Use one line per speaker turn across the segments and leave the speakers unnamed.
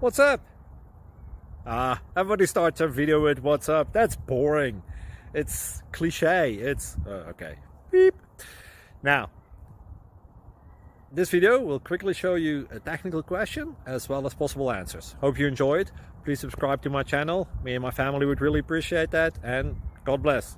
What's up? Everybody starts a video with what's up. That's boring. It's cliche. It's okay. Beep. Now, this video will quickly show you a technical question as well as possible answers. Hope you enjoyed. Please subscribe to my channel. Me and my family would really appreciate that, and God bless.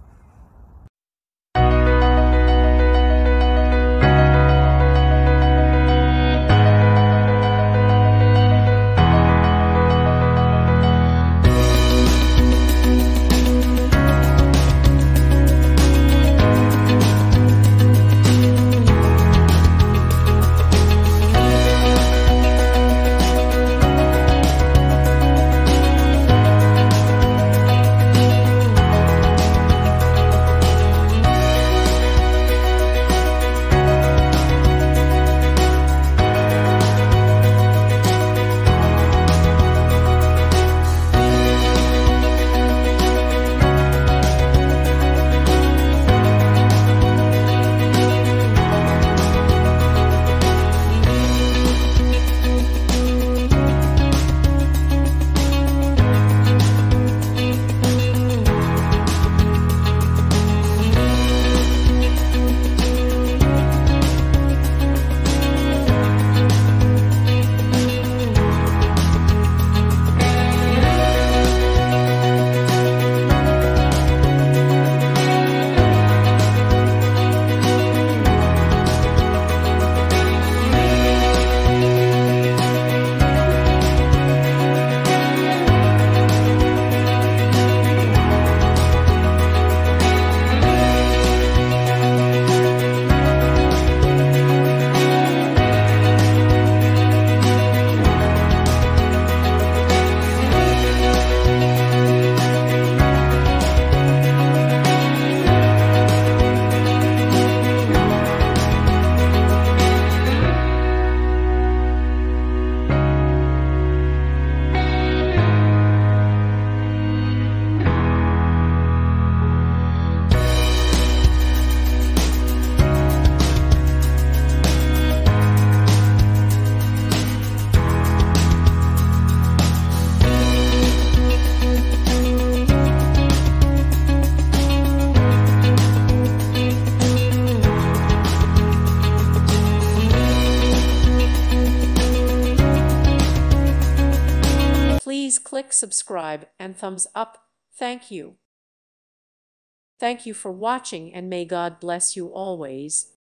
Please click subscribe and thumbs up. Thank you. Thank you for watching, and may God bless you always.